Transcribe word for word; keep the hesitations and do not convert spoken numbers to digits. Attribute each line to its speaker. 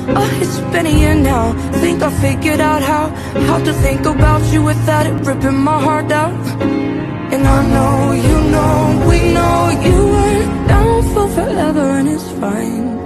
Speaker 1: Oh, it's been a year now. Think I figured out how How to think about you without it ripping my heart out. And I know, you know, we know you weren't down for forever, and it's fine.